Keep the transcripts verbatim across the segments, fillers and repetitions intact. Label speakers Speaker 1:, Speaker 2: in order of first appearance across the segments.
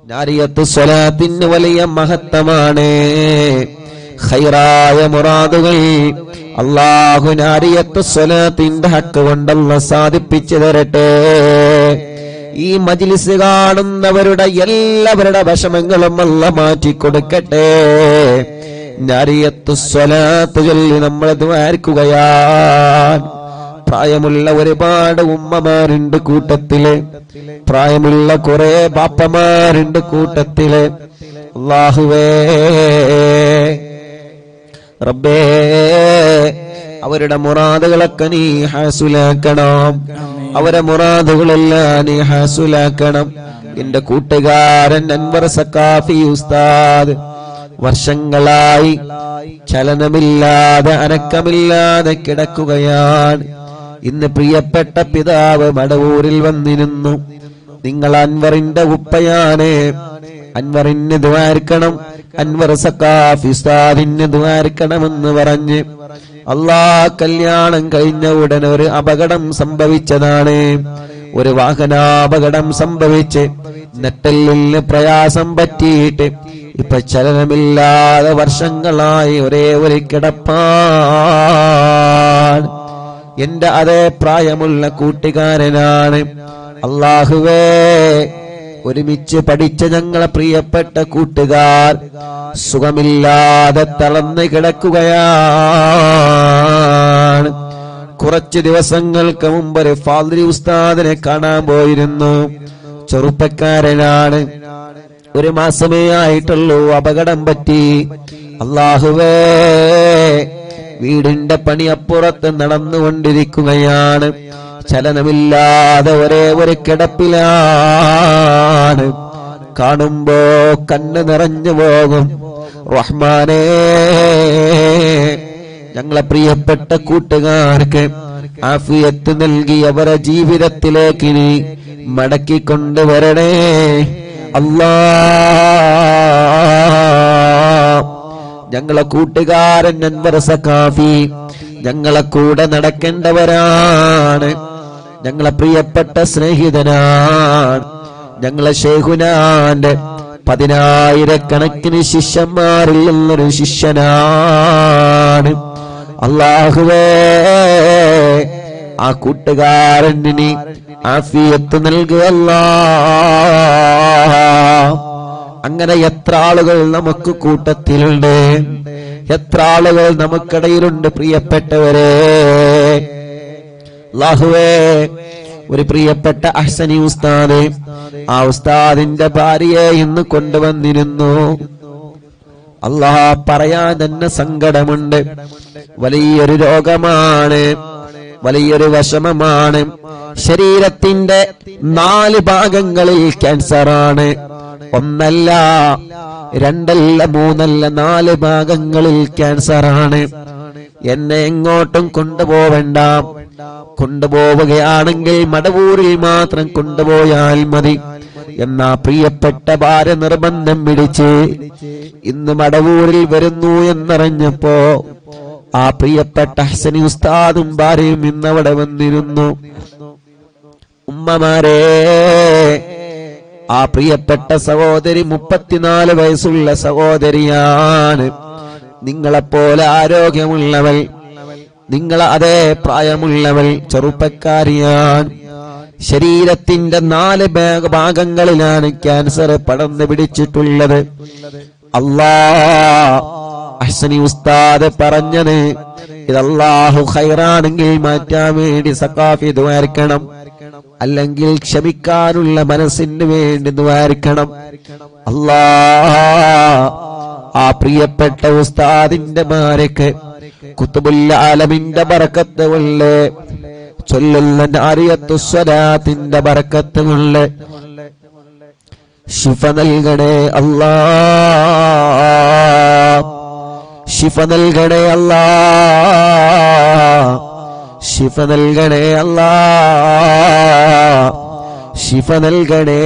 Speaker 1: നാരിയത്തു സ്വലാത്തിന് വലിയ മഹത്വമാണ്. ഖൈറായ മുറാദുകൾ അല്ലാഹു നാരിയത്തു സ്വലാത്തിന്റെ ഹക്ക് കൊണ്ടല്ല സാധിപ്പിച്ചു തരട്ടെ. ഈ മജ്ലിസ് കാണുന്നവരുടെ എല്ലാവരുടെ വിഷമങ്ങളും അല്ലാഹ് മാറ്റിക്കൊടുക്കട്ടെ. നാരിയത്തു സ്വലാത്ത് ചൊല്ലി നമ്മൾ ദുആർക്കുകയാണ്. പ്രായമുള്ള ഒരുപാട് ഉമ്മമാരുണ്ട് കൂട്ടത്തില്, പ്രായമുള്ള കുറെ ബാപ്പമാരുണ്ട് കൂട്ടത്തില്. അല്ലാഹുവേ റബ്ബേ, അവരുടെ മുറാദുകളൊക്കെ നീ ഹാസുലാക്കണം. അവരെ മുറാദുകളെല്ലാം നീ ഹാസുലാക്കണം. എന്റെ കൂട്ടുകാരൻ അൻവർ സഖാഫി ഉസ്താദ് വർഷങ്ങളായി ചലനമില്ലാതെ അനക്കമില്ലാതെ കിടക്കുകയാണ്. ഇന്ന് പ്രിയപ്പെട്ട പിതാവ് മടവൂരിൽ വന്നിരുന്നു. നിങ്ങൾ അൻവറിന്റെ ഉപ്പയാണ്, അൻവറിന് ദുആർക്കണം, അൻവർ സഖാഫി ഉസ്താദിന് ദുആർക്കണമെന്ന് പറഞ്ഞ് അല്ലാഹ് കല്യാണം കഴിഞ്ഞ ഉടനെ ഒരു അപകടം സംഭവിച്ചതാണ്. ഒരു വാഹനാപകടം സംഭവിച്ച് നെട്ടലിന് പ്രയാസം പറ്റിയിട്ട് ഇപ്പൊ ചലനമില്ലാതെ വർഷങ്ങളായി ഒരേ ഒരു കിടപ്പാണ്. എന്റെ അതേ പ്രായമുള്ള കൂട്ടുകാരനാണ്. അല്ലാഹുവേ, ഒരുമിച്ച് പഠിച്ച ഞങ്ങളെ പ്രിയപ്പെട്ട കൂട്ടുകാർ സുഖമില്ലാതെ തളർന്ന് കിടക്കുകയാണ്. കുറച്ച് ദിവസങ്ങൾക്ക് മുമ്പ് ഒരു ഫാദ്രി ഉസ്താദിനെ കാണാൻ പോയിരുന്നു. ചെറുപ്പക്കാരനാണ്, ഒരു മാസമേ ആയിട്ടുള്ളൂ, അപകടം പറ്റി. അല്ലാഹുവേ, വീടിന്റെ പണി അപ്പുറത്ത് നടന്നുകൊണ്ടിരിക്കുകയാണ്. ചലനമില്ലാതെ ഒരേ ഒരു കിടപ്പിലാണ്. കാണുമ്പോ കണ്ണ് നിറഞ്ഞു പോകും. റഹ്മാനേ, ഞങ്ങളെ പ്രിയപ്പെട്ട കൂട്ടുകാർക്ക് ആഫിയത്ത് നൽകി അവരെ ജീവിതത്തിലേക്ക് നീ മടക്കി കൊണ്ടുവരണേ അല്ലാഹ്. ഞങ്ങളെ കൂട്ടുകാരൻ അൻവർ സഖാഫി ഞങ്ങളെ കൂടെ നടക്കേണ്ടവരാണ്. ഞങ്ങളെ പ്രിയപ്പെട്ട സ്നേഹിതനാണ്. ഞങ്ങളെ ശൈഖുനാന്റെ പതിനായിരക്കണക്കിന് ശിഷ്യന്മാരിൽ നിന്നൊരു ശിഷ്യനാണ്. അല്ലാഹുവേ, ആ കൂട്ടുകാരന് ആഫിയത്ത് നൽകുക അല്ലാഹ്. അങ്ങനെ എത്ര ആളുകൾ നമുക്ക് കൂട്ടത്തിലുണ്ട്, എത്ര ആളുകൾ നമുക്കിടയിലുണ്ട് പ്രിയപ്പെട്ടവരെ. അല്ലാഹുവേ, ഒരു പ്രിയപ്പെട്ട അഹ്സനി ഉസ്താദ്, ആ ഉസ്താദിന്റെ ഭാര്യയെ ഇന്ന് കൊണ്ടുവന്നിരുന്നു. അല്ലാഹ്, പറയാൻ തന്നെ സങ്കടമുണ്ട്. വലിയൊരു രോഗമാണ്, വലിയൊരു വിഷമമാണ്. ശരീരത്തിന്റെ നാല് ഭാഗങ്ങളിൽ ക്യാൻസറാണ്. ഒന്നല്ല, രണ്ടല്ല, മൂന്നല്ല, നാല് ഭാഗങ്ങളിൽ ക്യാൻസറാണ്. എന്നെ എങ്ങോട്ടും കൊണ്ടുപോവണ്ട. കൊണ്ടുപോവുകയാണെങ്കിൽ മടവൂരിൽ മാത്രം കൊണ്ടുപോയാൽ മതി എന്നാ പ്രിയപ്പെട്ട ഭാര്യ നിർബന്ധം പിടിച്ച് ഇന്ന് മടവൂരിൽ വരുന്നു എന്നറിഞ്ഞപ്പോ ആ പ്രിയപ്പെട്ട ഹസനി ഉസ്താദും ഭാര്യയും ഇന്നവിടെ വന്നിരുന്നു. ഉമ്മമാരെ, ആ പ്രിയപ്പെട്ട സഹോദരി മുപ്പത്തിനാല് വയസ്സുള്ള സഹോദരിയാണ്. നിങ്ങളെപ്പോലെ ആരോഗ്യമുള്ളവൾ, നിങ്ങളെ അതേ പ്രായമുള്ളവൾ, ചെറുപ്പക്കാരിയാണ്. ശരീരത്തിന്റെ നാല് ഭാഗങ്ങളിലാണ് ക്യാൻസർ പടർന്നു പിടിച്ചിട്ടുള്ളത്. അല്ലാഹ്, അഹ്സനി ഉസ്താദ് പറഞ്ഞത് ഇതല്ലാഹു ഖൈറാണെങ്കിൽ മാറ്റാൻ വേണ്ടി സഖാഫി ദുആർക്കണം, അല്ലെങ്കിൽ ക്ഷമിക്കാനുള്ള മനസ്സിന് വേണ്ടി ദുആർക്കണം. അല്ലാഹ്, ആ പ്രിയപ്പെട്ട ഉസ്താദിന്റെ മാരക്ക് കുത്തുബുൽ ആലമിന്റെ ബറക്കത്ത് കൊണ്ട് ചൊല്ലുന്ന നാരിയത്തു സ്വലാത്തിന്റെ ബറക്കത്ത് കൊണ്ട് ശിഫ നൽകണേ അല്ലാഹ്, ശിഫ നൽകണേ അല്ലാഹ്, ശിഫ നൽകണേ അല്ലാഹ്, ശിഫ നൽകണേ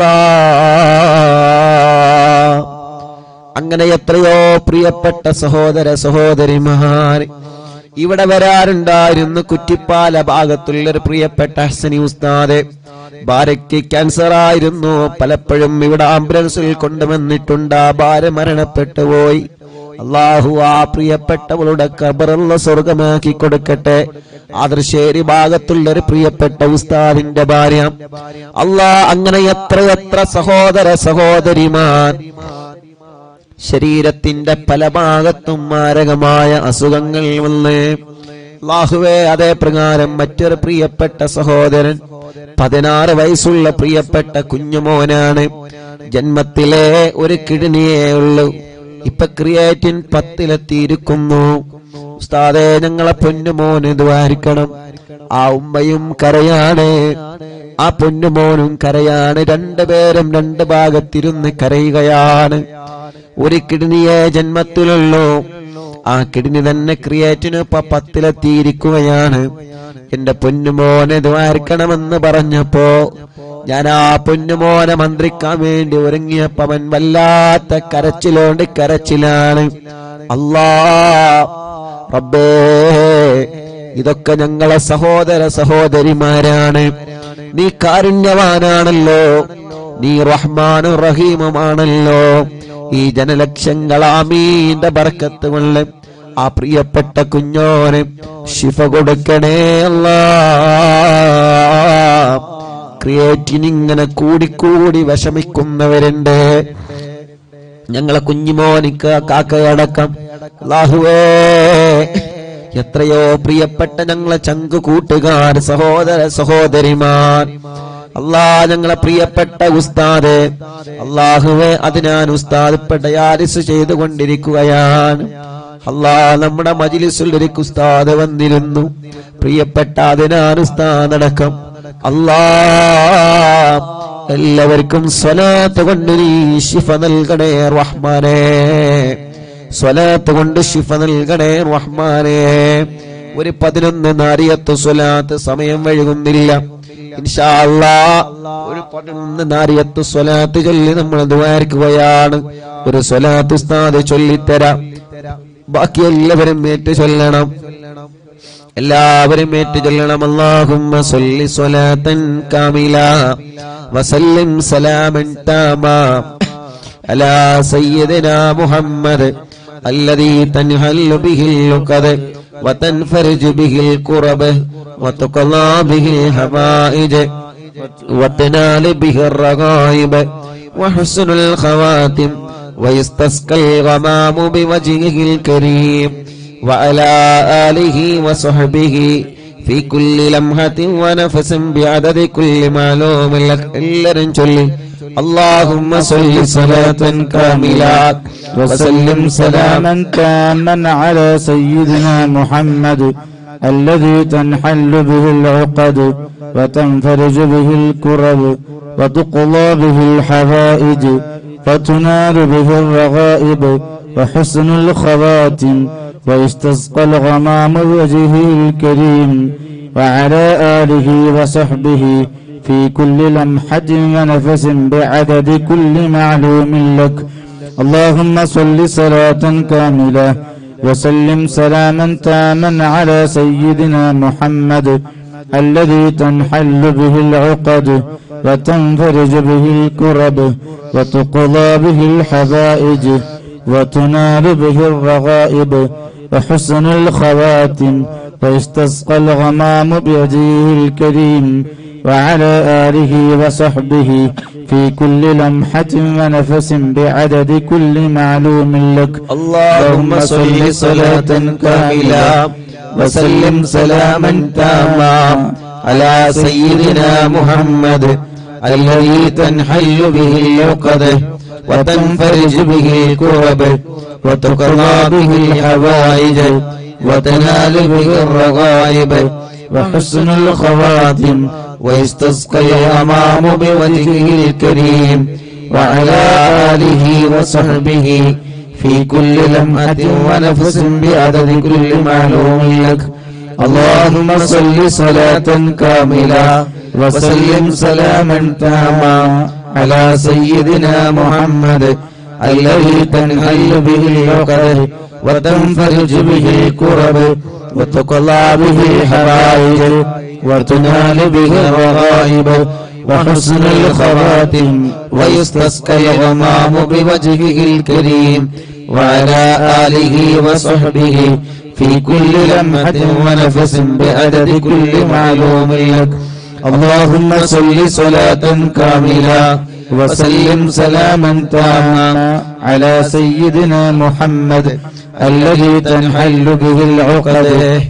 Speaker 1: അല്ലാഹ്. അങ്ങനെ എത്രയോ പ്രിയപ്പെട്ട സഹോദര സഹോദരിമാർ ഇവിടെ വരാറുണ്ടായിരുന്നു. കുറ്റിപ്പാല ഭാഗത്തുള്ളൊരു പ്രിയപ്പെട്ട ഹസനി ഉസ്താദ് ഭാര്യയ്ക്ക് ക്യാൻസർ ആയിരുന്നു. പലപ്പോഴും ഇവിടെ ആംബുലൻസിൽ കൊണ്ടുവന്നിട്ടുണ്ട്. ആ ഭാര്യ മരണപ്പെട്ടു പോയി. അള്ളാഹു ആ പ്രിയപ്പെട്ടവളുടെ ഖബറുള്ള സ്വർഗമാക്കി കൊടുക്കട്ടെ. ആദർശേരി ഭാഗത്തുള്ള ഒരു പ്രിയപ്പെട്ട ഉസ്താദിന്റെ ഭാര്യ. അള്ളാഹ് അങ്ങനെ എത്രയെത്ര സഹോദര സഹോദരിമാർ ശരീരത്തിന്റെ പല ഭാഗത്തും മാരകമായ അസുഖങ്ങൾ വന്ന് അല്ലാഹുവേ, അതേ പ്രകാരം മറ്റൊരു പ്രിയപ്പെട്ട സഹോദരൻ പതിനാറ് വയസ്സുള്ള പ്രിയപ്പെട്ട കുഞ്ഞുമോനാണ്. ജന്മത്തിലെ ഒരു കിഡ്നിയേ ഉള്ളൂ. ഇപ്പൊ ക്രിയേറ്റിൻ പത്തിലെത്തിയിരിക്കുന്നു. ഉസ്താദേ, ഞങ്ങളെ പൊന്നുമോന് ദ്വാരിക്കണം. ആ ഉമ്മയും കരയാണ്, ആ പൊന്നുമോനും കരയാണ്. രണ്ടുപേരും രണ്ട് ഭാഗത്തിരുന്ന് കരയുകയാണ്. ഒരു കിഡ്നിയെ ജന്മത്തിലുള്ളൂ. ആ കിഡ്നി തന്നെ ക്രിയേറ്റിന് ഇപ്പൊ പത്തിലെത്തിയിരിക്കുകയാണ്. എന്റെ പൊന്നുമോനെ ദ്വാരിക്കണമെന്ന് പറഞ്ഞപ്പോ ഞാൻ ആ പൊന്നുമോനെ മന്ത്രിക്കാൻ വേണ്ടി ഒരുങ്ങിയപ്പോ അവൻ വല്ലാത്ത കരച്ചിലോണ്ട് കരച്ചിലാണ്. അല്ലാ റബ്ബേ, ഇതൊക്കെ ഞങ്ങളെ സഹോദര സഹോദരിമാരാണ്. നീ കാരുണ്യവാനാണല്ലോ, നീ റഹ്മാനും റഹീമുമാണല്ലോ. ഈ ജനലക്ഷങ്ങൾ ആമീന്റെ ബർക്കത്ത് കൊണ്ട് ആ പ്രിയപ്പെട്ട കുഞ്ഞോന് ശിഫ കൊടുക്കണേ അല്ലാ. ക്രിയേറ്റിൻ ഇങ്ങനെ കൂടിക്കൂടി വിഷമിക്കുന്നവരുണ്ട്. ഞങ്ങളെ കുഞ്ഞുമോനിക്ക് കാക്കയടക്കം അല്ലാഹുവേ, എത്രയോ പ്രിയപ്പെട്ട ഞങ്ങളെ ചങ്കു കൂട്ടുകാർ സഹോദര സഹോദരിമാർ. അല്ലാ, ഞങ്ങളെ പ്രിയപ്പെട്ട ഉസ്താദ് അല്ലാഹുവേ, അതിനാൻ ഉസ്താദ് ഇപ്പൊ ഡയാലിസ് ചെയ്തുകൊണ്ടിരിക്കുകയാണ്. അല്ലാ, നമ്മുടെ മജ്ലിസിൽ ഒരു ഉസ്താദ് വന്നിരുന്നു, പ്രിയപ്പെട്ട അതിനാൻ ഉസ്താദ് അടക്കം. അല്ലാ, എല്ലാവർക്കും സ്വലാത്ത് കൊണ്ട് നീ ശിഫ നൽകണേ റഹ്മാനേ, സ്വലാത്ത് കൊണ്ട് ശിഫ നൽകണേ റഹ്മാനേ. ഒരു പതിനൊന്ന് നാരിയത്ത് സ്വലാത്ത് സമയം വഴുകുന്നില്ല. ഇൻഷാ അല്ലാഹ് ഒരു പതിനൊന്ന് നാരിയത്ത് സ്വലാത്ത് ചൊല്ലി നമ്മൾ ദുആർക്കുകയാണ്. ഒരു സ്വലാത്ത് ഉസ്താദ് ചൊല്ലിത്തരാം. ബാക്കി എല്ലാവരും ഏറ്റു ചൊല്ലണം, എല്ലാവരും ഏറ്റു ചൊല്ലണം. അല്ലാഹുമ്മ സ്വല്ലി സ്വലാത്തൻ കാമില വസല്ലിം സലാമൻ താമാ അലാ സയ്യിദിനാ മുഹമ്മദ് الذي تنحل به العقد وتنفرج به الكرب وتقضى به الحوائج وتنال به الرغائب وحسن الخواتم ويستسقى الغمام بوجهه الكريم وعلى آله وصحبه في كل لمحة ونفس بعدد كل معلوم لك إلا رنجلي. اللهم صل صلاة كاملة
Speaker 2: وسلم سلاما تاما على سيدنا محمد الذي تنحل به العقد وتنفرج به الكرب وتقضى به الحوائج وتنال به الرغائب وحسن الخواتم ويستسقى الغمام بوجهه الكريم وعلى آله وصحبه في كل لمحة ونفس بعدد كل معلوم لك. اللهم صل صلاة كاملة وسلم سلاما تاما على سيدنا محمد الذي تنحل به العقد وتنفرج به الكرب وتقضى به الحوائج وتنال به الرغائب وحسن الخواتم ويستسقى الغمام بوجهه الكريم وعلى آله وصحبه في كل لمحة ونفس بعدد كل معلوم لك.
Speaker 1: اللهم صل صلاة كاملة وسلم سلاما تاما على سيدنا محمد الذي تنحل به العقد وتنفرج به الكرب وتقضى به الحوائج وتنال به الرغائب وحسن الخواتم ويستسقى الغمام بوجهه الكريم وعلى آله وصحبه في كل لمحة ونفس بعدد كل معلوم لك. اللهم صل صلاة كاملة وسلم سلاما تاما على سيدنا محمد الذي تنحل به العقد وتنفرج به الكرب وتقضى به الحوائج وتنال به الرغائب
Speaker 2: وحسن الخواتم ويستسقى الغمام بوجهه الكريم وعلى آله وصحبه في كل لمحة ونفس بعدد كل معلوم لك. اللهم صل صلاة كاملة وسلم سلاما تاما على سيدنا محمد الذي تنحل به العقد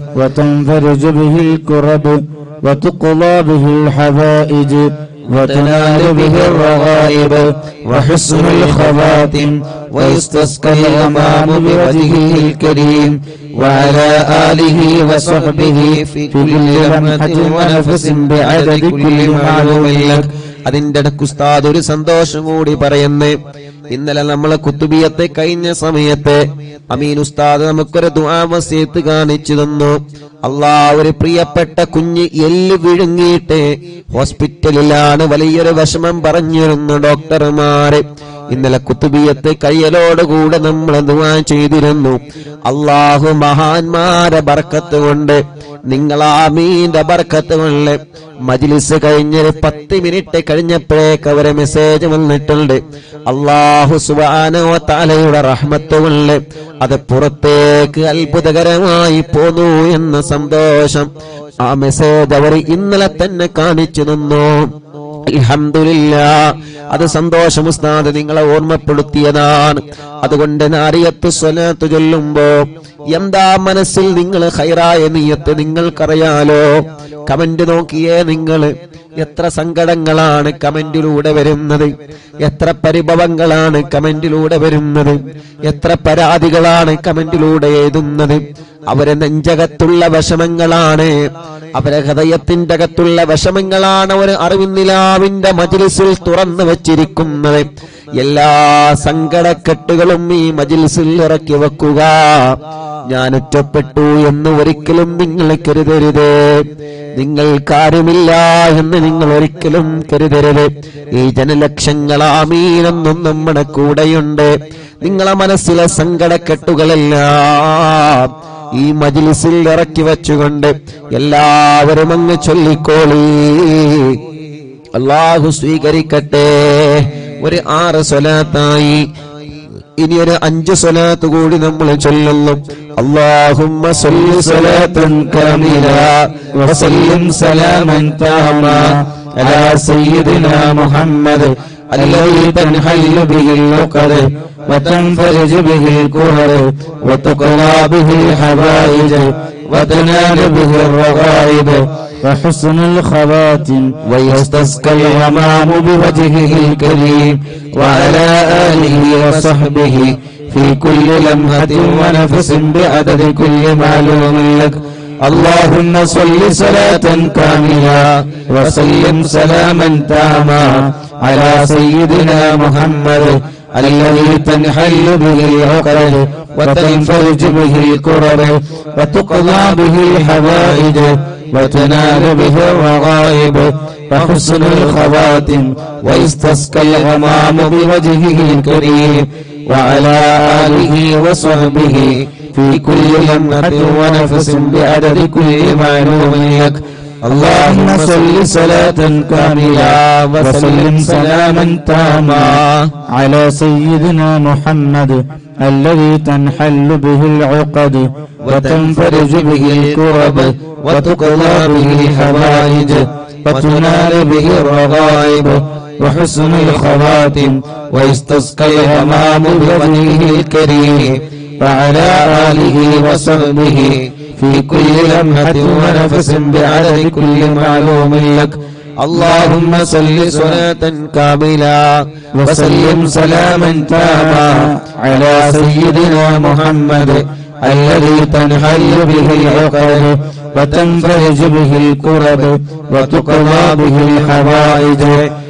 Speaker 2: وتنفرج به الكرب وتقضى به الحوائج وتنال به الرغائب وحسن الخواتم ويستسقى الغمام بوجهه الكريم وعلى آله وصحبه في كل لمحة ونفس بعدد كل معلوم لك.
Speaker 1: അതിന്റെ ഇടയ്ക്ക് ഉസ്താദ് ഒരു സന്തോഷം കൂടി പറയുന്നേ. ഇന്നലെ നമ്മളെ കുത്തുബിയത്തെ കഴിഞ്ഞ സമയത്ത് അമീൻ ഉസ്താദ് നമുക്കൊരു ദുആ വസിയത്ത് കാണിച്ചു തന്നു. അല്ലാഹ് ഒരു പ്രിയപ്പെട്ട കുഞ്ഞ് എല്ല് വിഴുങ്ങിയിട്ട് ഹോസ്പിറ്റലിലാണ്, വലിയൊരു വിഷമം പറഞ്ഞിരുന്നു ഡോക്ടർമാര്. ഇന്നലെ കുത്തുബിയത്ത് കയ്യലോടുകൂടെ നമ്മൾ ദുആ ചെയ്തിരുന്നു. അല്ലാഹു മഹാന്മാരെ ബർക്കത്ത് കൊണ്ട്, നിങ്ങളാമീന്റെ ബർക്കത്ത് കൊണ്ട് മജ്ലിസ് കഴിഞ്ഞൊരു പത്ത് മിനിറ്റ് കഴിഞ്ഞപ്പോഴേക്ക് അവരെ മെസ്സേജ് വന്നിട്ടുണ്ട്. അല്ലാഹു സുബ്ഹാനഹു വ തആലയുടെ റഹ്മത്ത് കൊണ്ട് അത് പുറത്തേക്ക് അത്ഭുതകരമായി പോന്നു എന്ന സന്തോഷം. ആ മെസ്സേജ് അവർ ഇന്നലെ തന്നെ കാണിച്ചു തന്നു. അൽഹംദുലില്ലാഹ്, അത് സന്തോഷം ഉസ്താദ് നിങ്ങളെ ഓർമ്മപ്പെടുത്തിയതാണ്. അതുകൊണ്ട് നാരിയത്ത് സ്വലാത്ത് ചൊല്ലുമ്പോ എന്താ മനസ്സിൽ നിങ്ങൾ ഖൈറായ നിയ്യത്ത് നിങ്ങൾക്കറിയാലോ. കമന്റ് നോക്കിയേ നിങ്ങൾ, എത്ര സങ്കടങ്ങളാണ് കമന്റിലൂടെ വരുന്നത്, എത്ര പരിഭവങ്ങളാണ് കമന്റിലൂടെ വരുന്നത്, എത്ര പരാതികളാണ് കമന്റിലൂടെ എഴുതുന്നത്. അവരെ നെഞ്ചകത്തുള്ള വിഷമങ്ങളാണ്, അവരെ ഹൃദയത്തിന്റെ അകത്തുള്ള വിഷമങ്ങളാണ് ഒരു അറിവിന്നിലാവിന്റെ മജ്ലിസിൽ തുറന്നു വച്ചിരിക്കുന്നത്. എല്ലാ സങ്കടക്കെട്ടുകളും ഈ മജ്ലിസിൽ ഇറക്കി വെക്കുക. ഞാൻ ഒറ്റപ്പെട്ടു എന്ന് ഒരിക്കലും നിങ്ങൾ കരുതരുത്, നിങ്ങൾക്കാരുമില്ല എന്ന് നിങ്ങൾ ഒരിക്കലും കരുതരുത്. ഈ ജനലക്ഷങ്ങളാമീനൊന്നും നമ്മുടെ കൂടെയുണ്ട്. നിങ്ങളെ മനസ്സിലെ സങ്കടക്കെട്ടുകളെല്ലാം ഈ മജ്ലിസിൽ ഇറക്കി വെച്ചുകൊണ്ട് എല്ലാവരും അങ്ങ് ചൊല്ലിക്കോളി. അല്ലാഹു സ്വീകരിക്കട്ടെ. ഒരു ആറ് സ്വലാത്തായി, ഇനി ഒരു അഞ്ച് സ്വലാത്ത് കൂടി നമ്മൾ ചൊല്ലുന്നു. അല്ലാഹുമ്മ സ്വല്ലി സ്വലാത്തൻ കാമില വസല്ലിം സലാമൻ താമാ അലാ സയ്യിദിനാ മുഹമ്മദ് الذي تنحل به العقد وتنفرج به الكرب وتقضى به الحوائج وتنال به الرغائب وحسن الخواتم ويستسقى الغمام بوجهه الكريم وعلى آله وصحبه في كل لمحة ونفس بعدد كل معلوم لك. اللهم صل صلاة كاملة وسلم سلاما تاما على سيدنا محمد الذي تنحل به العقد وتنفرج به الكرب وتقضى به الحوائج وتنال به الرغائب وحسن الخواتم ويستسقى الغمام بوجهه الكريم وعلى آله وصحبه في كل لمحة ونفس بعدد كل معلوم لك. اللهم صل صلاة كاملة وسلم سلاما تاما على سيدنا محمد الذي تنحل به العقد وتنفرج به الكرب وتقضى به الحوائج وتنال به الرغائب وحسن الخواتم ويستسقى الغمام بوجهه الكريم وعلى آله وصحبه في كل لمحة ونفس بعدد كل معلوم لك. اللهم صل صلاة كاملة وسلم سلاما تاما على سيدنا محمد الذي تنحل به العقد وتنفرج به الكرب وتقضى به الحوائج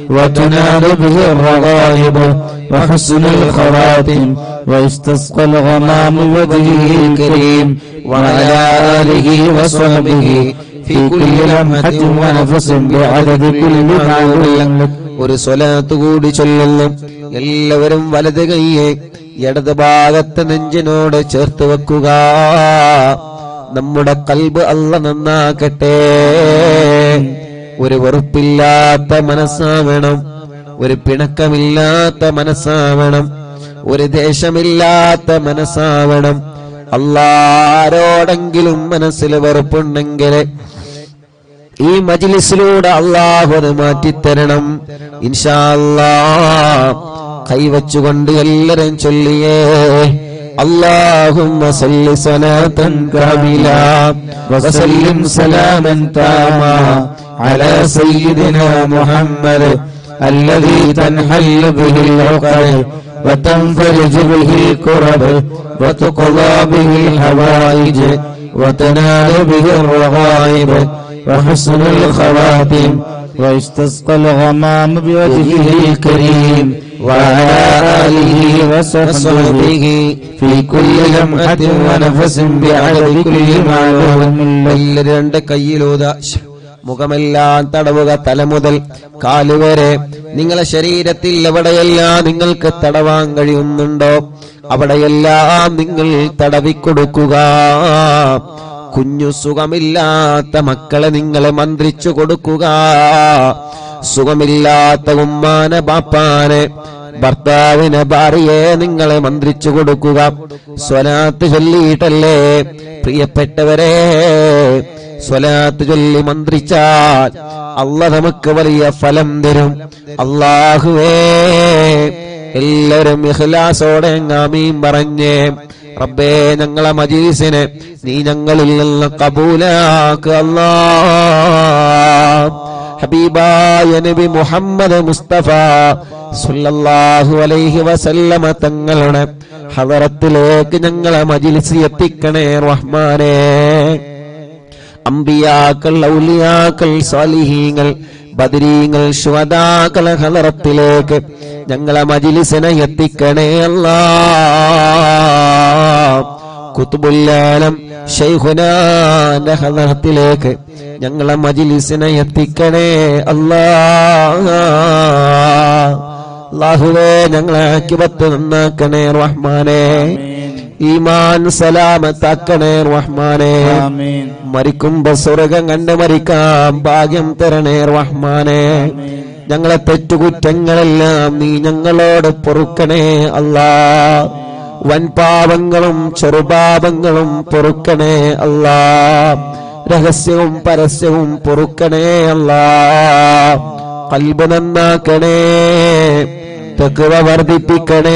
Speaker 1: وتنال به الرغائب وحسن الخواتم ويستسقى الغمام بوجهه الكريم وعلى آله وصحبه في كل لمحة ونفس بعدد كل معلوم لك. ഒരു സ്വലാത്ത് കൂടി ചൊല്ലുന്നു. എല്ലാവരും വലത് കൈയെ ഇടത് ഭാഗത്ത് നെഞ്ചിനോട് ചേർത്ത് വെക്കുക. നമ്മുടെ ഖൽബ് അല്ലാഹ് നന്നാക്കട്ടെ. ഒരു വെറുപ്പില്ലാത്ത മനസ്സാവണം, ഒരു പിണക്കമില്ലാത്ത മനസ്സാവണം, ഒരു ദേശമില്ലാത്ത മനസ്സാവണം. അല്ലാരോടെങ്കിലും മനസ്സിൽ വെറുപ്പുണ്ടെങ്കിൽ ഈ മജ്ലിസിലൂടെ അല്ലാഹു അത് മാറ്റിത്തരണം ഇൻഷാ അല്ലാഹ്. കൈവച്ചുകൊണ്ട് എല്ലാരും ചൊല്ലിയേ اللهم صل صلاة كاملة وسلم سلاما تاما على سيدنا محمد الذي تنحل به العقد وتنفرج به الكرب وتقضى به الحوائج وتنال به الرغائب وحسن الخواتم
Speaker 2: ويستسقى الغمام بوجهه الكريم وعلى آله وصحبه في كل لمحة ونفس بعدد كل معلوم.
Speaker 1: രണ്ട് കയ്യിലൂത മുഖമെല്ലാം തടവുക, തല മുതൽ കാലുവരെ. നിങ്ങളെ ശരീരത്തിൽ എവിടെയെല്ലാം നിങ്ങൾക്ക് തടവാൻ കഴിയുന്നുണ്ടോ അവിടെയെല്ലാം നിങ്ങൾ തടവിക്കൊടുക്കുക. കുഞ്ഞു സുഖമില്ലാത്ത മക്കളെ നിങ്ങളെ മന്ത്രിച്ചു കൊടുക്കുക. സുഖമില്ലാത്ത ഉമ്മാനെ ബാപ്പാനെ ഭർത്താവിനെ ഭാര്യയെ നിങ്ങളെ മന്ത്രിച്ചു കൊടുക്കുക. സ്വലാത്ത് ചൊല്ലിയിട്ടല്ലേ പ്രിയപ്പെട്ടവരെ, സ്വലാത്ത് ചൊല്ലി മന്ത്രിച്ചാൽ അല്ലാഹ് നമുക്ക് വലിയ ഫലം തരും. അല്ലാഹുവേ, എല്ലാവരും ഇഖ്ലാസോടെ ആമീൻ പറഞ്ഞേ. റബ്ബേ, ഞങ്ങളെ മജ്ലിസിനെ നീ ഞങ്ങളിൽ നിന്ന് കബൂലാക്കുക അല്ലാഹ്. ഹബീബായ നബി മുഹമ്മദ് മുസ്തഫ സല്ലല്ലാഹു അലൈഹി വസല്ലമ തങ്ങളുടെ ഹദറത്തിലേക്ക് ഞങ്ങളെ മജ്ലിസ് എത്തിക്കണേ റഹ്മാനേ. അംബിയാക്കൾ, ഔലിയാക്കൾ, സാലിഹീങ്ങൾ, ബദരീങ്ങൾ, ശുഹദാക്കൾ ഹദറത്തിലേക്ക് ഞങ്ങളെ മജ്ലിസിനെ എത്തിക്കണേ അല്ലാഹ്. ഖുത്ബുൽ-ആലം ശൈഖുനാന്റെ ഹദറത്തിലേക്ക് ഞങ്ങളെ മജ്ലിസിനെ എത്തിക്കണേ അല്ലാഹ്. അല്ലാഹുവേ, ഞങ്ങളെ ആഖിബത്ത് നന്നാക്കണേ റഹ്മാനേ. ഈമാൻ സലാമത്താക്കണേ റഹ്മാനേ. മരിക്കുമ്പോ സ്വർഗം കണ്ട് മരിക്കാം ഭാഗ്യം തരണേ റഹ്മാനേ. ഞങ്ങളെ തെറ്റുകുറ്റങ്ങളെല്ലാം നീ ഞങ്ങളോട് പൊറുക്കണേ അല്ലാഹ്. വൻപാപങ്ങളും ചെറുപാപങ്ങളും പൊറുക്കണേ അല്ലാഹ്. രഹസ്യവും പരസ്യവും പൊറുക്കണേ അല്ലാഹ്. ഖൽബ് നന്നാക്കണേ, തഖ്വ വർദ്ധിപ്പിക്കണേ,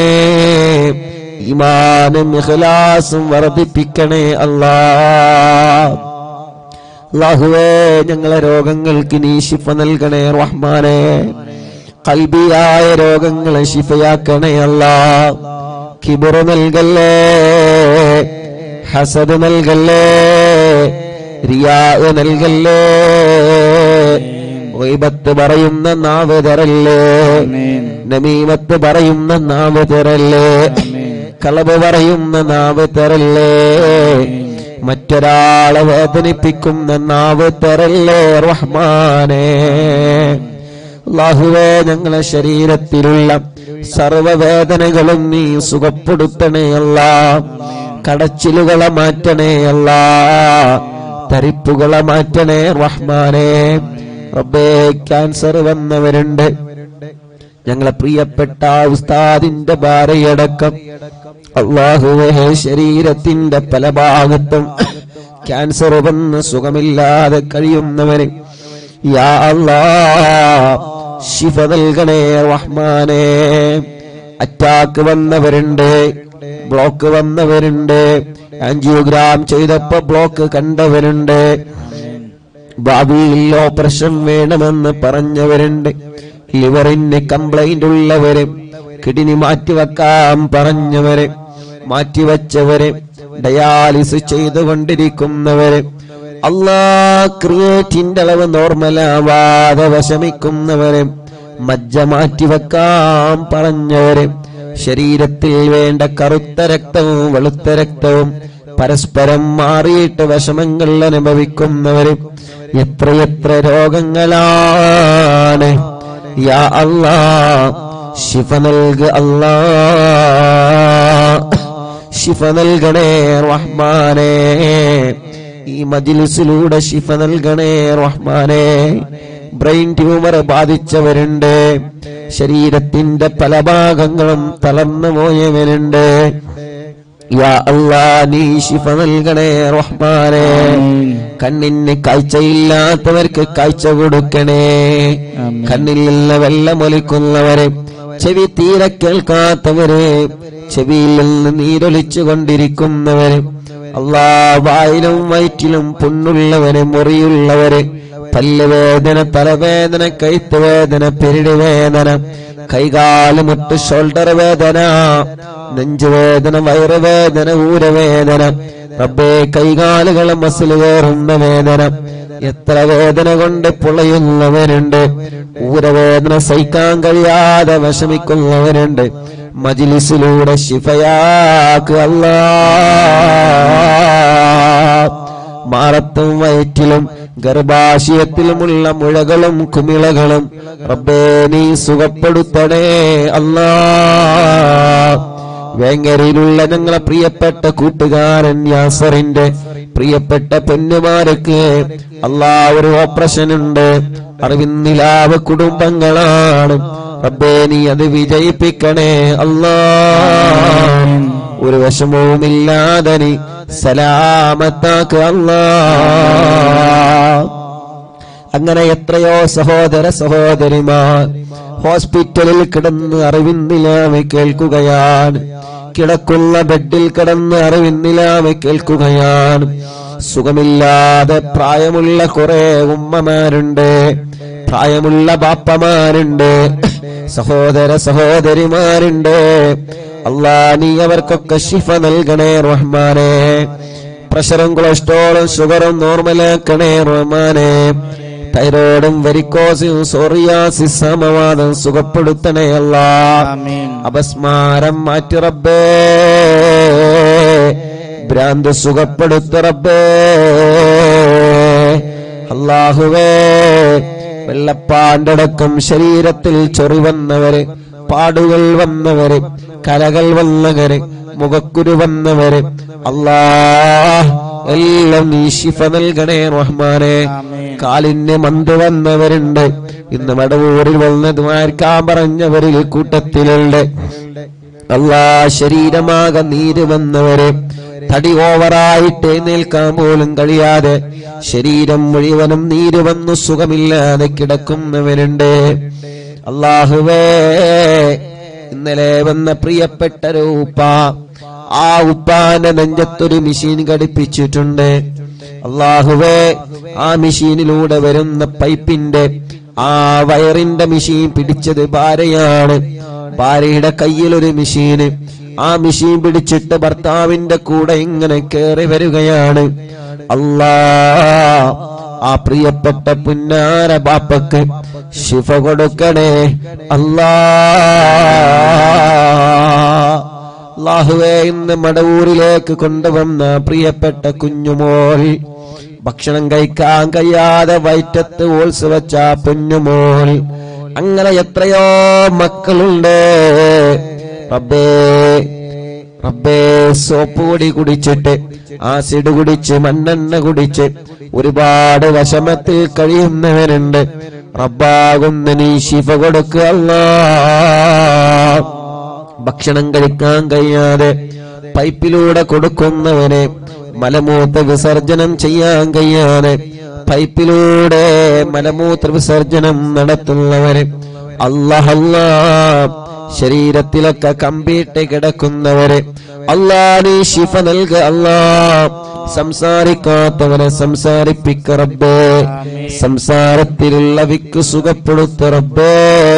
Speaker 1: ഈമാനും ഇഖ്ലാസും വർദ്ധിപ്പിക്കണേ അല്ലാഹ്. അല്ലാഹുവേ, ഞങ്ങളെ രോഗങ്ങൾക്ക് നീ ശിഫ നൽകണേ റഹ്മാനേ. ഖൽബിയായ രോഗങ്ങളെ ശിഫയാക്കണേ അല്ലാഹ്. കിബ്ർ നൽകല്ലേ, ഹസദ് നൽകല്ലേ, റിയാ നൽകല്ലേ, ഗൈബത്ത് പറയുന്ന നാവ് തരല്ലേ, നമീമത്ത് പറയുന്ന നാവ് തരല്ലേ, കളവ് പറയുന്ന നാവ് തരല്ലേ, മറ്റൊരാളെ വേദനിപ്പിക്കുന്ന നാവ് തരല്ലേ റഹ്മാനേ. അല്ലാഹുവേ, ഞങ്ങളെ ശരീരത്തിലുള്ള സർവവേദനകളും നീ സുഖപ്പെടുത്തണേ അല്ലാഹ്. കടച്ചിലുകളെ മാറ്റണേ അല്ലാഹ്. തരിപ്പുകളെ മാറ്റണേ റഹ്മാനേ. റബ്ബേ, ക്യാൻസർ വന്നവരുണ്ട്, ഞങ്ങളെ പ്രിയപ്പെട്ട ഉസ്താദിന്റെ ഭാര്യയടക്കം. അല്ലാഹുവേ, ശരീരത്തിന്റെ പല ഭാഗത്തും ക്യാൻസർ വന്ന് സുഖമില്ലാതെ കഴിയുന്നവന് യാ അല്ലാഹ് ശിഫ നൽകണേ റഹ്മാനേ. അറ്റാക്ക് വന്നവരുണ്ട്, ബ്ലോക്ക് വന്നവരുണ്ട്, ആൻജിയോഗ്രാം ചെയ്തപ്പോ ബ്ലോക്ക് കണ്ടവരുണ്ട്, ഭാവിയിൽ ഓപ്പറേഷൻ വേണമെന്ന് പറഞ്ഞവരുണ്ട്, ലിവറിന് കംപ്ലൈന്റ് ഉള്ളവര്, കിഡ്നി മാറ്റിവെക്കാൻ പറഞ്ഞവര്, മാറ്റിവെച്ചവര്, ഡയാലിസ് ചെയ്തുകൊണ്ടിരിക്കുന്നവര്, അല്ലാഹ് ക്രിയേറ്റിന്റെ അളവ് നോർമലാവാതെ വിഷമിക്കുന്നവര്, മജ്ജ മാറ്റിവെക്കാൻ പറഞ്ഞവര്, ശരീരത്തിൽ വേണ്ട കറുത്ത രക്തവും വെളുത്ത രക്തവും പരസ്പരം മാറിയിട്ട് വിഷമങ്ങൾ അനുഭവിക്കുന്നവര്, എത്രയെത്ര രോഗങ്ങളാണ്. യാ അല്ലാഹ് ശിഫ നൽക അല്ലാഹ്, ശിഫ നൽകണേ റഹ്മാനേ. ഈ മജ്ലിസിലൂടെ ശിഫ നൽകണേ റഹ്മാനേ. ബ്രെയിൻ ട്യൂമർ ബാധിച്ചവരുണ്ട്, ശരീരത്തിന്റെ പല ഭാഗങ്ങളും തളർന്നു പോയവരുണ്ട്. യാ അല്ലാ നീ ശിഫ നൽകണേ റഹ്മാനേ. കണ്ണിന് കാഴ്ചയില്ലാത്തവർക്ക് കാഴ്ച കൊടുക്കണേ. കണ്ണിൽ നിന്ന് വെള്ളമൊലിക്കുന്നവരെ, ചെവി തീരെ കേൾക്കാത്തവരെ, ചെവിയിൽ നിന്ന് നീരൊലിച്ചു കൊണ്ടിരിക്കുന്നവര്, അല്ലാ വായിലും വയറ്റിലും പുണ്ണുള്ളവര്, മുറിയുള്ളവര്, പല്ലുവേദന, തലവേദന, കൈത്ത് വേദന, പെരിടി വേദന, കൈകാല് മുട്ട്, ഷോൾഡർ വേദന, നെഞ്ചുവേദന, വയറുവേദന, ഊരവേദന, റബ്ബേ കൈകാലുകളെ മസിൽ വേറുന്ന വേദന, എത്ര വേദന കൊണ്ട് പുളയുന്നവരുണ്ട്, ഊരവേദന സഹിക്കാൻ കഴിയാതെ വിഷമിക്കുന്നവരുണ്ട്. മജ്ലിസിലൂടെ ശിഫയാക്ക് അല്ലാ. മാറത്തും വയറ്റിലും ഗർഭാശയത്തിലുമുള്ള മുഴകളും കുമിളകളും റബ്ബേ നീ സുഖപ്പെടുത്തണേ അല്ലാ. വേങ്ങരയിലുള്ള ഞങ്ങളെ പ്രിയപ്പെട്ട കൂട്ടുകാരൻ യാസറിന്റെ പ്രിയപ്പെട്ട പെണ്ണുമാർക്ക് അല്ലാ ഒരു ഓപ്പറേഷൻ ഉണ്ട്. അറിവിന്നിലാവ് കുടുംബങ്ങളാണ് റബ്ബേ നീ അത് വിജയിപ്പിക്കണേ അല്ലാ. ഒരു വിഷമവുമില്ലാതെ നീ സലാമത്താക്ക് അല്ലാ. അങ്ങനെ എത്രയോ സഹോദര സഹോദരിമാർ ഹോസ്പിറ്റലിൽ കിടന്ന് അറിവിന്നിലാവ് കേൾക്കുകയാണ്, കിടക്കുന്ന ബെഡിൽ കിടന്ന് അറിവിന്നിലാവ് കേൾക്കുകയാണ്. സുഖമില്ലാതെ പ്രായമുള്ള കുറെ ഉമ്മമാരുണ്ട്, പ്രായമുള്ള ബാപ്പമാരുണ്ട്, സഹോദര സഹോദരിമാരുണ്ട്. അല്ലാ നീ അവർക്കൊക്കെ ശിഫ നൽകണേ റഹ്മാനേ. പ്രഷറും കൊളസ്ട്രോളും ഷുഗറും നോർമലാക്കണേ റഹ്മാനേ. തൈറോയിഡും വെരിക്കോസും സോറിയാസിസ് സമവാദം സുഖപ്പെടുത്തണേ അല്ലാ. അപസ്മാരം മാറ്റി റബ്ബേ, ഭ്രാന്ത് സുഖപ്പെടുത്ത റബ്ബേ. അല്ലാഹുവേ വെള്ളപ്പാന്റെ അടക്കം ശരീരത്തിൽ ചൊറി വന്നവര്, പാടുകൾ വന്നവര്, കലകൾ വന്നവര്, മുഖക്കുരു വന്നവര്, അല്ലാ എല്ലാം നീ ശിഫ നൽകണേ റഹ്മാനേ. കാലിന് മന്ത് വന്നവരുണ്ട്, ഇന്ന് മടവൂരിൽ വന്നത് ആർക്കാൻ പറഞ്ഞവരിൽ കൂട്ടത്തിലുണ്ട്. അല്ലാ ശരീരമാകെ നീര് വന്നവര്, തടി ഓവറായിട്ട് എഴുന്നേൽക്കാൻ പോലും കഴിയാതെ ശരീരം മുഴുവനും നീര് വന്നു സുഖമില്ലാതെ കിടക്കുന്നവരുണ്ട്. അല്ലാഹുവേ ഇന്നലെ വന്ന പ്രിയപ്പെട്ട ഒരു ഉപ്പ, ആ ഉപ്പാന്റെ നെഞ്ചത്തൊരു മെഷീൻ ഘടിപ്പിച്ചിട്ടുണ്ട്. അല്ലാഹുവേ ആ മെഷീനിലൂടെ വരുന്ന പൈപ്പിന്റെ ആ വയറിന്റെ മെഷീൻ പിടിച്ചത് ഭാര്യയാണ്. ഭാര്യയുടെ കയ്യിലൊരു മെഷീന്, ആ മെഷീൻ പിടിച്ചിട്ട് ഭർത്താവിന്റെ കൂടെ ഇങ്ങനെ കേറി വരികയാണ്. അല്ലാ ആ പ്രിയപ്പെട്ട പുന്നാര ബാപ്പക്ക് ശിഫ കൊടുക്കണേ അല്ലാ. അല്ലാഹുവേ ഇന്ന് മടവൂരിലേക്ക് കൊണ്ടുവന്ന പ്രിയപ്പെട്ട കുഞ്ഞുമോൾ, ഭക്ഷണം കഴിക്കാൻ കഴിയാതെ വയറ്റത്ത് ഓൾസ് വെച്ച പൊന്നുമോൾ, അങ്ങനെ എത്രയോ മക്കളുണ്ട് റബ്ബേ. റബ്ബേ സോപ്പ് പൊടി കുടിച്ചിട്ട്, ആസിഡ് കുടിച്ച്, മണ്ണെണ്ണ കുടിച്ച് ഒരുപാട് വിഷമത്തിൽ കഴിയുന്നവരുണ്ട്. റബ്ബാകുന്ന നീ ശിഫ കൊടുക്കുക അല്ലാ. ഭക്ഷണം കഴിക്കാൻ കഴിയാതെ പൈപ്പിലൂടെ കൊടുക്കുന്നവനെ, മലമൂത്ര വിസർജനം ചെയ്യാൻ കഴിയാതെ പൈപ്പിലൂടെ മലമൂത്ര വിസർജനം നടത്തുന്നവരെ, അല്ലാഹ് അല്ലാഹ് ശരീരത്തിലൊക്കെ കമ്പിയിട്ട് കിടക്കുന്നവരെ അല്ലാ നീ ശിഫ നൽക അല്ലാ. സംസാരിക്കാത്തവരെ സംസാരിപ്പിക്ക റബ്ബേ, സംസാരത്തിലുള്ള വിക്ക് സുഖപ്പെടുത്ത റബ്ബേ.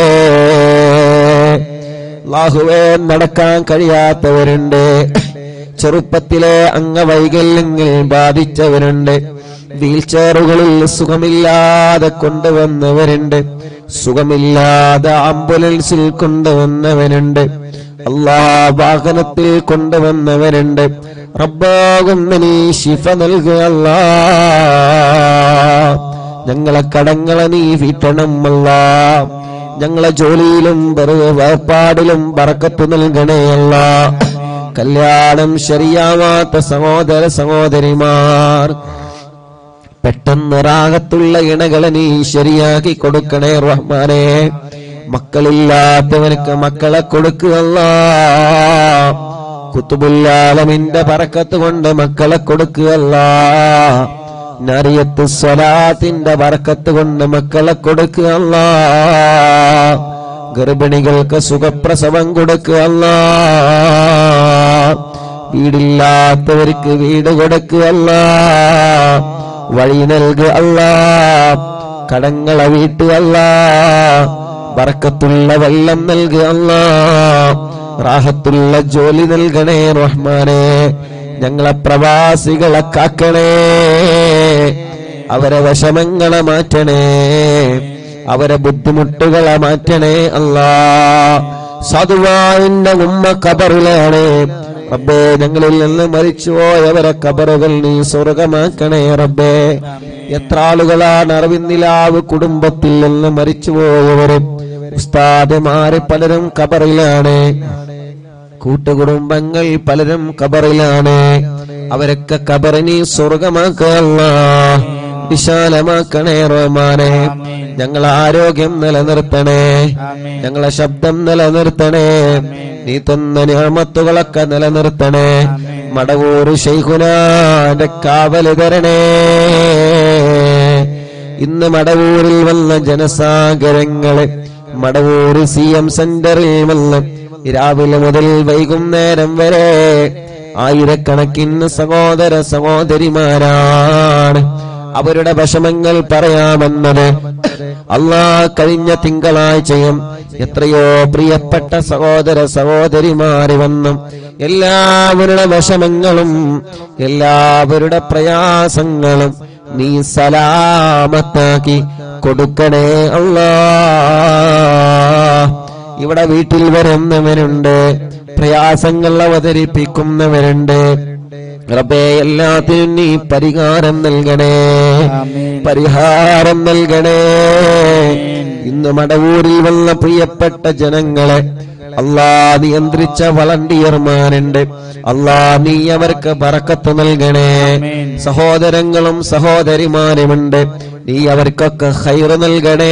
Speaker 1: അല്ലാഹുവേ നടക്കാൻ കഴിയാത്തവരുണ്ട്, ചെറുപ്പത്തിലെ അംഗവൈകല്യങ്ങൾ ബാധിച്ചവരുണ്ട്, വീൽ ചെയറുകളിൽ സുഖമില്ലാതെ കൊണ്ടുവന്നവരുണ്ട്, സുഖമില്ലാതെ ആംബുലൻസിൽ കൊണ്ടുവന്നവരുണ്ട്, അല്ലാ വാഹനത്തിൽ കൊണ്ടുവന്നവരുണ്ട്. റബ്ബാകുന്ന നീ ശിഫ നൽകുക അല്ലാ. ഞങ്ങളെ കടങ്ങളെ നീ വീട്ടണം അല്ലാ. ഞങ്ങളെ ജോലിയിലും വേർപാടിലും ബറക്കത്ത് നൽകണേ അല്ലാ. കല്യാണം ശരിയാവാത്ത സഹോദര സഹോദരിമാർ, പെട്ടെന്ന് റാഹത്തുള്ള ഇണകളെ നീ ശരിയാക്കി കൊടുക്കണേ റഹ്മാനെ. മക്കളില്ലാത്തവനക്ക് മക്കളെ കൊടുക്കുക അല്ലാഹ്. ഖുതുബുൽ ആലമിന്റെ ബറക്കത്ത് കൊണ്ട് മക്കളെ കൊടുക്കുക അല്ലാഹ്. നറിയത്ത് സ്വലാത്തിന്റെ ബറക്കത്ത് കൊണ്ട് മക്കളെ കൊടുക്കുക അല്ലാഹ്. ഗർഭിണികൾക്ക് സുഖപ്രസവം കൊടുക്കുക അല്ലാഹ്. വീടില്ലാത്തവർക്ക് വീട് കൊടുക്കുക അല്ലാഹ്. വഴി നൽകുക അല്ലാഹ്. കടങ്ങളെ വീട്ടുക അല്ലാഹ്. ബറക്കത്തുള്ള വെള്ളം നൽകുക അല്ലാഹ്. റാഹത്തുള്ള ജോലി നൽകണേ റഹ്മാനെ. ഞങ്ങളെ പ്രവാസികളെ കാക്കണേ. അവരെ വിഷമങ്ങളെ മാറ്റണേ. അവരെ ബുദ്ധിമുട്ടുകളെ മാറ്റണേ അല്ലാഹ്. സാധുവാന്റെ ഉമ്മ ഖബറിലാണ് റബ്ബേ. ഞങ്ങളിൽ നിന്ന് മരിച്ചുപോയവരെ ഖബറുകൾ നീ സ്വർഗമാക്കണേ റബ്ബേ. എത്ര ആളുകളാണ് അറിവിന്നിലാവ് കുടുംബത്തിൽ നിന്ന് മരിച്ചുപോയവരും. ഉസ്താദുമാര് പലരും ഖബറിലാണ്. കൂട്ടുകുടുംബങ്ങൾ പലരും ഖബറിലാണ്. അവരൊക്കെ ഖബറിനെ സ്വർഗമാക്കുക അല്ലാഹ്. വിശാലമാക്കണേ റഹ്മാനെ. ഞങ്ങളെ ആരോഗ്യം നിലനിർത്തണേ. ഞങ്ങളെ ശബ്ദം നിലനിർത്തണേ. നീ തന്ന നിഅമത്തുകളൊക്കെ നിലനിർത്തണേ. മടവൂർ ശൈഖുനാന്റെ കാവല് തരണേ. ഇന്ന് മടവൂരിൽ വന്ന ജനസാഗരങ്ങളെ മടവൂർ സി എം സെന്ററിൽ വന്ന് രാവിലെ മുതൽ വൈകുന്നേരം വരെ ആയിരക്കണക്കിന് സഹോദര സഹോദരിമാരാണ്. അവരുടെ വിഷമങ്ങൾ പറയാമെന്നത് അല്ലാഹ്. കഴിഞ്ഞ തിങ്കളാഴ്ചയും എത്രയോ പ്രിയപ്പെട്ട സഹോദര സഹോദരിമാര് വന്നും എല്ലാവരുടെ വിഷമങ്ങളും എല്ലാവരുടെ പ്രയാസങ്ങളും നീ സലാമത്താക്കി കൊടുക്കണേ അല്ലാഹ്. ഇവിടെ വീട്ടിൽ വരുന്നവരുണ്ട്, പ്രയാസങ്ങൾ അവതരിപ്പിക്കുന്നവരുണ്ട്. റബ്ബേ, എല്ലാത്തിനും നീ പരിഹാരം നൽകണേ, പരിഹാരം നൽകണേ. ഇന്ന് മടവൂരിൽ വന്ന പ്രിയപ്പെട്ട ജനങ്ങളെ അല്ലാ നിയന്ത്രിച്ച വളണ്ടിയർമാരുണ്ട്. അല്ലാ നീ അവർക്ക് ബറക്കത്ത് നൽകണേ. സഹോദരങ്ങളും സഹോദരിമാരുമുണ്ട്, നീ അവർക്കൊക്കെ ഖൈർ നൽകണേ.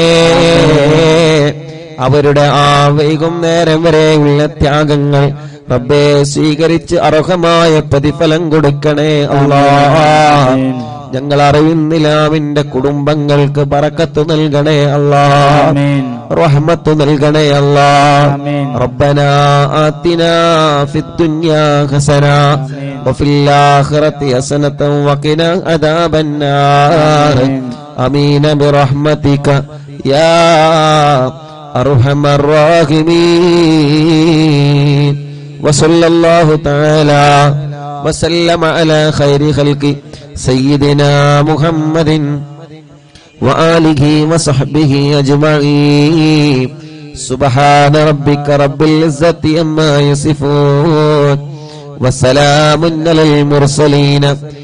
Speaker 1: അവരുടെ ആ വൈകുന്നേരം വരെയുള്ള ത്യാഗങ്ങൾ റബ്ബേ സ്വീകരിച്ച് അർഹമായ പ്രതിഫലം കൊടുക്കണേ അല്ലാഹ്. ഞങ്ങൾ അറിയുന്നിലാവിന്റെ കുടുംബങ്ങൾക്ക് ബറക്കത്ത് നൽകണേ അല്ലാഹ്, റഹ്മത്ത് നൽകണേ അല്ലാഹ്. റബ്ബനാ ആതിനാ ഫിദ്ദുനിയാ ഹസന വഫിൽ ആഖിറതി ഹസനതൻ വഖിനാ അദാബന്നാർ. ആമീൻ ബിറഹ്മതിക യാ അർഹമർ റഹീമീൻ. വസല്ലല്ലാഹു തആല വസല്ലമ അലാ ഖൈരി ഖൽഖി സയ്യിദിനാ മുഹമ്മദിൻ വആലിഹി വസഹ്ബിഹി അജ്മഈൻ. സുബ്ഹാന റബ്ബിക റബ്ബിൽ ഇസ്സതി അമ്മാ യസിഫൂൻ വസലാമുൻ അലൽ മുർസലീൻ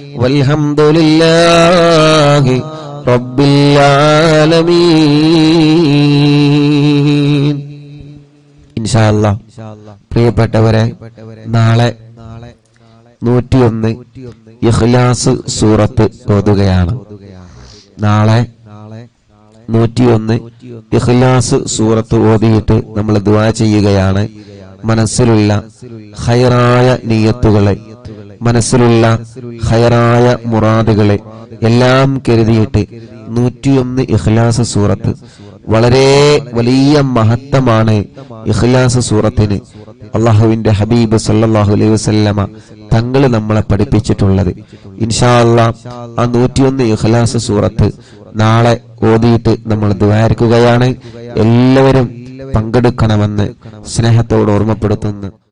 Speaker 1: വൽഹംദുലില്ലാഹി റബ്ബിൽ ആലമീൻ. ഇൻഷാ അല്ലാഹ് പ്രിയപ്പെട്ടവരെ, നാളെ നൂറ്റിയൊന്ന് ഇഖ്ലാസ് സൂറത്ത് ഓതുകയാണ്. നാളെ നൂറ്റിയൊന്ന് ഇഖ്ലാസ് സൂറത്ത് ഓതിയിട്ട് നമ്മൾ ദുആ ചെയ്യുകയാണ്. മനസ്സിലുള്ള ഖൈറായ നിയ്യത്തുകളെ, മനസ്സിലുള്ള ഖൈറായ മുറാദുകളെ എല്ലാം കരുതിയിട്ട് നൂറ്റിയൊന്ന് ഇഖ്ലാസ് സൂറത്ത്. വളരെ വലിയ മഹത്വമാണ് ഇഖ്ലാസ് സൂറത്തിന്. അള്ളാഹുവിന്റെ ഹബീബ് സല്ലല്ലാഹു അലൈഹി വസല്ലമ തങ്ങൾ നമ്മളെ പഠിപ്പിച്ചിട്ടുള്ളത്. ഇൻഷാ അല്ലാഹ് ആ നൂറ്റിയൊന്ന് ഇഖ്ലാസ് സൂറത്ത് നാളെ ഓതിയിട്ട് നമ്മൾ ദുആ ചെയ്യുകയാണ്. എല്ലാവരും പങ്കെടുക്കണമെന്ന് സ്നേഹത്തോട് ഓർമ്മപ്പെടുത്തുന്നു.